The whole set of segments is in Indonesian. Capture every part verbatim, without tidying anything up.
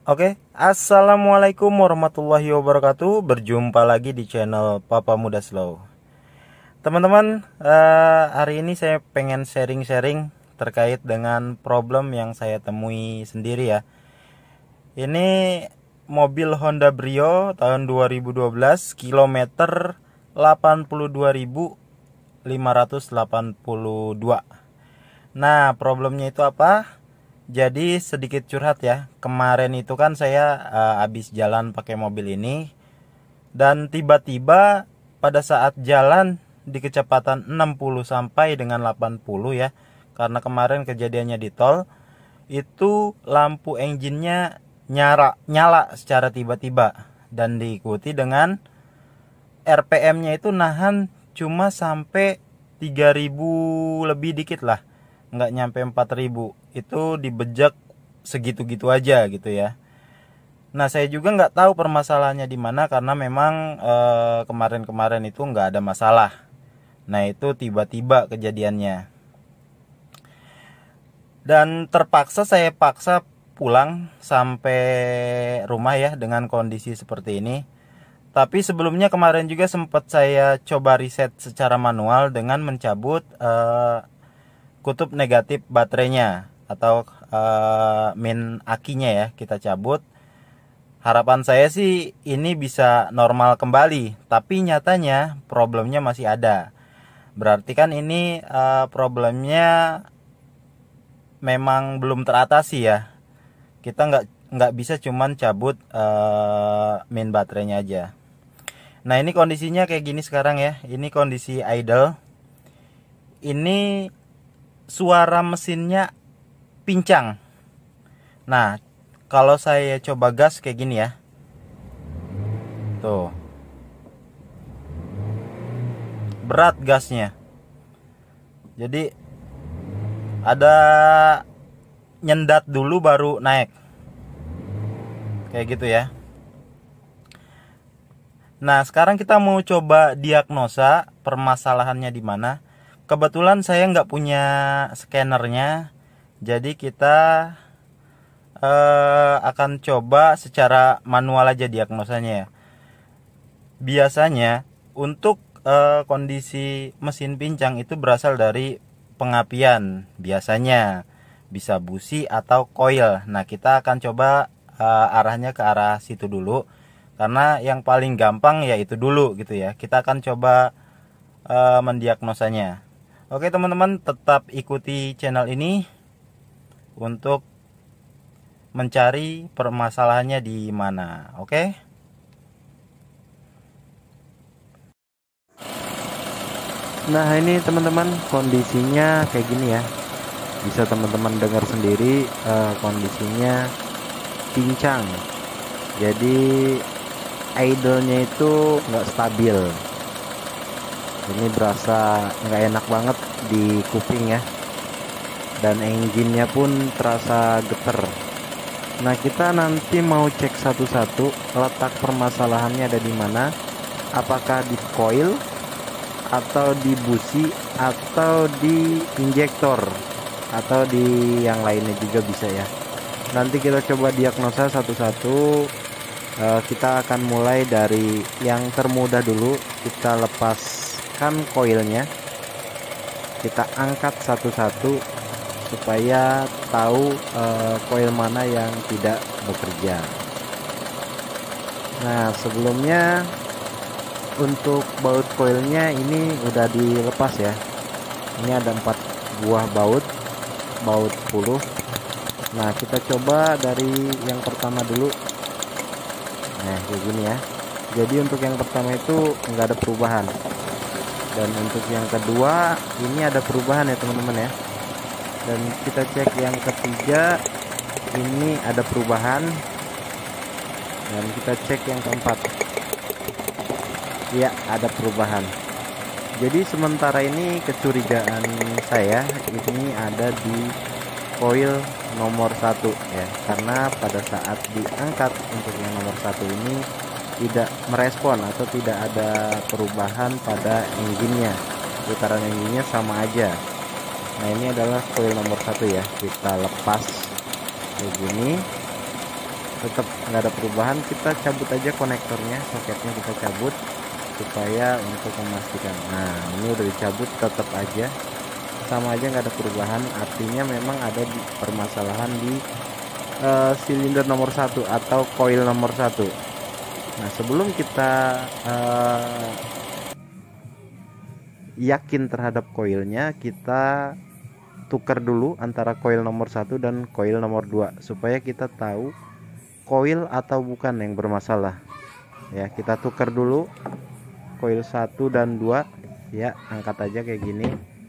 Oke, assalamualaikum warahmatullahi wabarakatuh. Berjumpa lagi di channel Papa Muda Slow. Teman-teman, eh, hari ini saya pengen sharing-sharing terkait dengan problem yang saya temui sendiri ya. Ini mobil Honda Brio tahun dua ribu dua belas, kilometer delapan puluh dua ribu lima ratus delapan puluh dua. Nah, problemnya itu apa? Jadi sedikit curhat ya. Kemarin itu kan saya uh, habis jalan pakai mobil ini dan tiba-tiba pada saat jalan di kecepatan enam puluh sampai dengan delapan puluh ya. Karena kemarin kejadiannya di tol, itu lampu engine-nya nyala nyala secara tiba-tiba dan diikuti dengan R P M-nya itu nahan cuma sampai tiga ribu lebih dikit lah. Nggak nyampe empat ribu, itu dibejak segitu-gitu aja gitu ya. Nah, saya juga nggak tahu permasalahannya di mana karena memang eh, kemarin-kemarin itu nggak ada masalah. Nah, itu tiba-tiba kejadiannya. Dan terpaksa saya paksa pulang sampai rumah ya dengan kondisi seperti ini. Tapi sebelumnya kemarin juga sempat saya coba reset secara manual dengan mencabut eh, kutub negatif baterainya atau uh, min akinya ya, kita cabut. Harapan saya sih ini bisa normal kembali, tapi nyatanya problemnya masih ada. Berarti kan ini uh, problemnya memang belum teratasi ya. Kita nggak nggak bisa cuman cabut uh, min baterainya aja. Nah, ini kondisinya kayak gini sekarang ya. Ini kondisi idle. Ini suara mesinnya pincang. Nah, kalau saya coba gas kayak gini ya. Tuh. Berat gasnya. Jadi ada nyendat dulu baru naik. Kayak gitu ya. Nah, sekarang kita mau coba diagnosa permasalahannya di mana. Kebetulan saya nggak punya scannernya, jadi kita eh, akan coba secara manual aja diagnosanya ya. Biasanya untuk eh, kondisi mesin pincang itu berasal dari pengapian, biasanya bisa busi atau coil. Nah, kita akan coba eh, arahnya ke arah situ dulu, karena yang paling gampang ya itu dulu gitu ya. Kita akan coba eh, mendiagnosanya. Oke teman-teman, tetap ikuti channel ini untuk mencari permasalahannya di mana. Oke. Nah, ini teman-teman kondisinya kayak gini ya. Bisa teman-teman dengar sendiri eh, kondisinya pincang. Jadi idle-nya itu nggak stabil. Ini berasa nggak enak banget di kuping ya, dan engine-nya pun terasa geter. Nah, kita nanti mau cek satu-satu letak permasalahannya ada di mana. Apakah di coil atau di busi atau di injektor atau di yang lainnya juga bisa ya. Nanti kita coba diagnosa satu-satu. Uh, kita akan mulai dari yang termudah dulu. Kita lepas kan koilnya, kita angkat satu-satu supaya tahu uh, koil mana yang tidak bekerja. Nah, sebelumnya untuk baut koilnya ini udah dilepas ya. Ini ada empat buah baut, baut sepuluh. Nah, kita coba dari yang pertama dulu. Nah, kayak gini ya. Jadi untuk yang pertama itu nggak ada perubahan. Dan untuk yang kedua ini ada perubahan ya teman-teman ya. Dan kita cek yang ketiga, ini ada perubahan. Dan kita cek yang keempat, ya ada perubahan. Jadi sementara ini kecurigaan saya ini ada di coil nomor satu ya. Karena pada saat diangkat untuk yang nomor satu ini tidak merespon atau tidak ada perubahan pada engine-nya. Putaran engine-nya sama aja. Nah, ini adalah coil nomor satu ya. Kita lepas kayak gini. tetap nggak ada perubahan, kita cabut aja konektornya, soketnya kita cabut supaya untuk memastikan. Nah ini udah dicabut, tetap aja sama aja nggak ada perubahan, artinya memang ada di permasalahan di uh, silinder nomor satu atau koil nomor satu. Nah sebelum kita uh, yakin terhadap koilnya, kita tukar dulu antara koil nomor satu dan koil nomor dua supaya kita tahu koil atau bukan yang bermasalah ya. Kita tukar dulu koil satu dan dua ya, angkat aja kayak gini.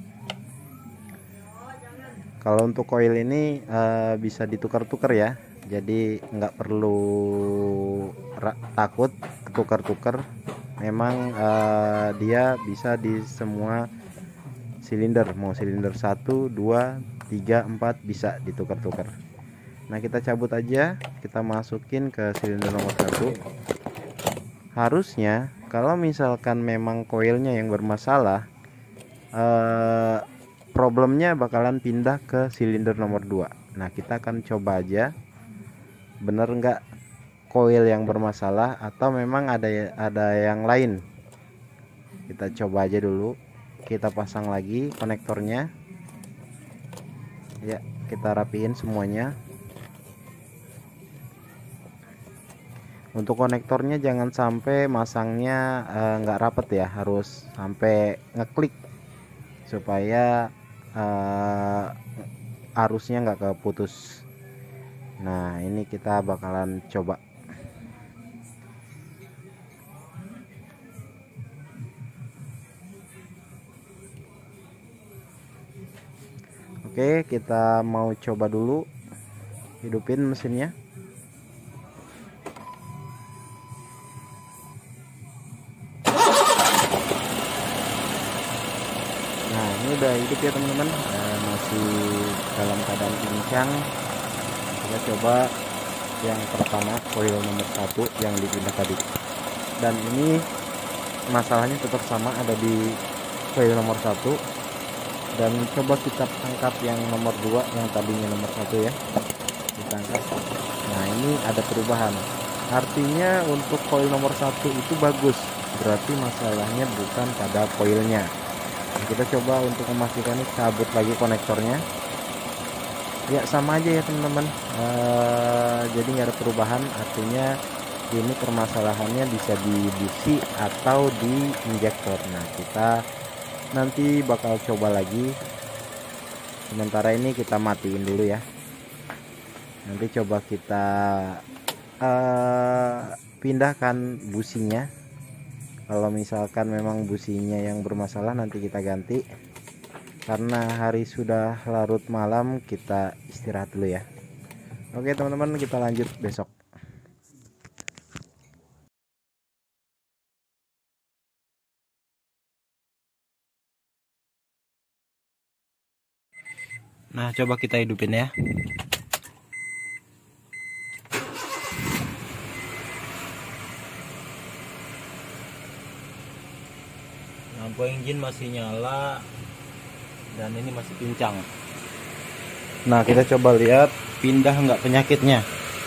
Kalau untuk koil ini uh, bisa ditukar-tukar ya, jadi nggak perlu takut tukar-tukar. Memang uh, dia bisa di semua silinder, mau silinder satu, dua, tiga, empat bisa ditukar-tukar. Nah kita cabut aja, kita masukin ke silinder nomor satu. Harusnya kalau misalkan memang koilnya yang bermasalah, eh, problemnya bakalan pindah ke silinder nomor dua. Nah kita akan coba aja bener nggak koil yang bermasalah atau memang ada ada yang lain. Kita coba aja dulu, kita pasang lagi konektornya ya, kita rapiin semuanya. Untuk konektornya jangan sampai masangnya nggak eh, rapet ya, harus sampai ngeklik supaya eh, arusnya nggak keputus. Nah ini kita bakalan coba. Oke, kita mau coba dulu hidupin mesinnya. Nah ini udah hidup ya teman-teman, eh, masih dalam keadaan pincang. Kita coba yang pertama koil nomor satu yang dipindah tadi, dan ini masalahnya tetap sama ada di koil nomor satu. Dan coba kita angkat yang nomor dua, yang tadinya nomor satu ya, kita angkat. Nah ini ada perubahan, artinya untuk koil nomor satu itu bagus, berarti masalahnya bukan pada koilnya. Nah, kita coba untuk memastikan ini, cabut lagi konektornya ya, sama aja ya teman-teman. eee, jadi nggak ada perubahan, artinya ini permasalahannya bisa di busi atau di injektor. Nah kita nanti bakal coba lagi, sementara ini kita matiin dulu ya. Nanti coba kita uh, pindahkan businya. Kalau misalkan memang businya yang bermasalah, nanti kita ganti. Karena hari sudah larut malam, kita istirahat dulu ya. Oke teman-teman, kita lanjut besok. Nah coba kita hidupin ya. Lampu engine masih nyala dan ini masih pincang. Nah kita coba lihat pindah nggak penyakitnya.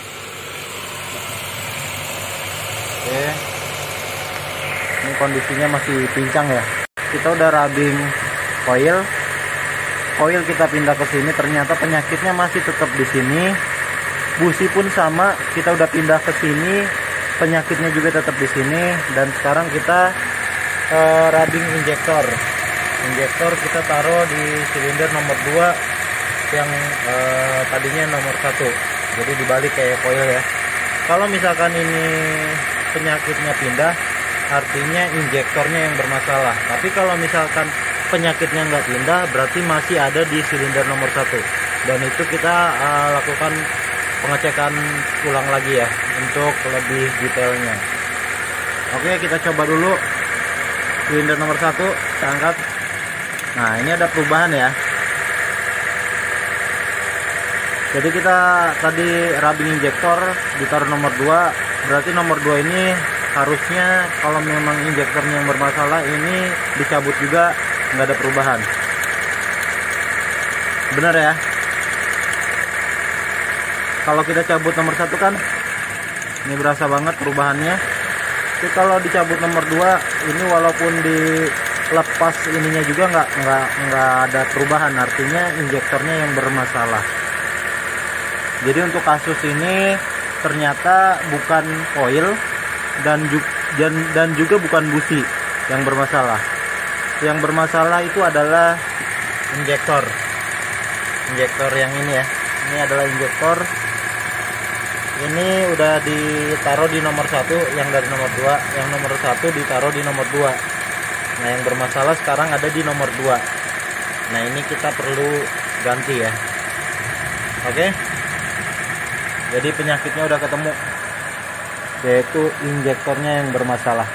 Oke, ini kondisinya masih pincang ya. Kita udah rubbing coil. Koil kita pindah ke sini, ternyata penyakitnya masih tetap di sini. Busi pun sama, kita udah pindah ke sini, penyakitnya juga tetap di sini. Dan sekarang kita uh, rubbing injektor. Injektor kita taruh di silinder nomor dua yang uh, tadinya nomor satu. Jadi dibalik kayak koil ya. Kalau misalkan ini penyakitnya pindah, artinya injektornya yang bermasalah. Tapi kalau misalkan penyakitnya nggak pindah, berarti masih ada di silinder nomor satu. Dan itu kita uh, lakukan pengecekan ulang lagi ya, untuk lebih detailnya. Oke, kita coba dulu silinder nomor satu, kita angkat. Nah ini ada perubahan ya. Jadi kita tadi rubbing injektor ditaruh nomor dua, berarti nomor dua ini harusnya kalau memang injektornya yang bermasalah, ini dicabut juga, nggak ada perubahan. Benar ya? Kalau kita cabut nomor satu kan Ini berasa banget perubahannya. Tapi kalau dicabut nomor dua ini walaupun dilepas ininya juga nggak nggak nggak ada perubahan, artinya injektornya yang bermasalah. Jadi untuk kasus ini ternyata bukan koil dan juga, dan, dan juga bukan busi yang bermasalah. Yang bermasalah itu adalah injektor. Injektor yang ini ya. Ini adalah injektor. Ini udah ditaruh di nomor satu, yang dari nomor dua, yang nomor satu ditaruh di nomor dua. Nah, yang bermasalah sekarang ada di nomor dua. Nah, ini kita perlu ganti ya. Oke. Jadi penyakitnya udah ketemu, yaitu injektornya yang bermasalah.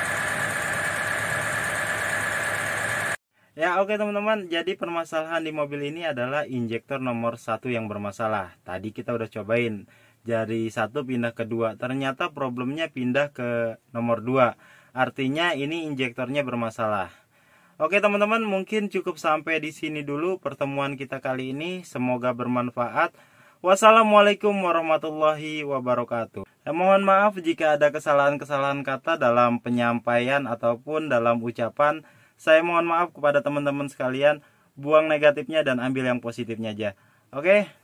Ya oke teman-teman, jadi permasalahan di mobil ini adalah injektor nomor satu yang bermasalah. Tadi kita udah cobain dari satu pindah ke dua, ternyata problemnya pindah ke nomor dua. Artinya ini injektornya bermasalah. Oke teman-teman, mungkin cukup sampai di sini dulu pertemuan kita kali ini. Semoga bermanfaat. Wassalamualaikum warahmatullahi wabarakatuh. Ya, mohon maaf jika ada kesalahan-kesalahan kata dalam penyampaian ataupun dalam ucapan. Saya mohon maaf kepada teman-teman sekalian. Buang negatifnya dan ambil yang positifnya aja. Oke.